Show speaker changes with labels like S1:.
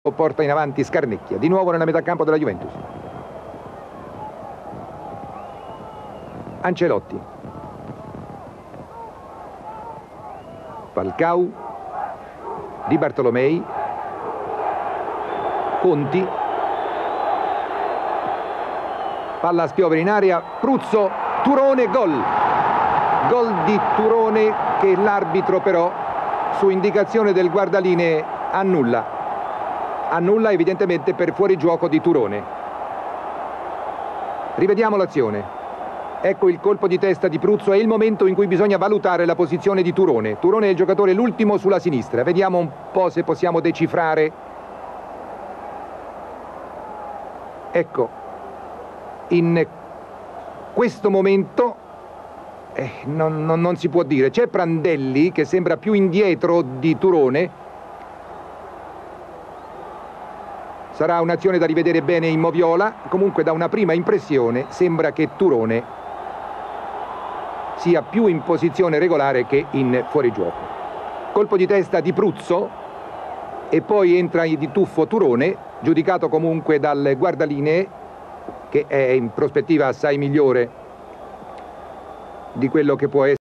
S1: porta in avanti Scarnecchia, di nuovo nella metà campo della Juventus. Ancelotti, Falcao, Di Bartolomei, Conti, palla a spiovere in area, Pruzzo, Turone, gol di Turone che l'arbitro però su indicazione del guardalinee annulla evidentemente per fuorigioco di Turone. Rivediamo l'azione. Ecco il colpo di testa di Pruzzo, è il momento in cui bisogna valutare la posizione di Turone. Turone è il giocatore l'ultimo sulla sinistra, vediamo un po' se possiamo decifrare. Ecco, in questo momento non si può dire. C'è Prandelli che sembra più indietro di Turone. Sarà un'azione da rivedere bene in moviola. Comunque da una prima impressione sembra che Turone sia più in posizione regolare che in fuorigioco. Colpo di testa di Pruzzo e poi entra di tuffo Turone, giudicato comunque dal guardalinee, che è in prospettiva assai migliore di quello che può essere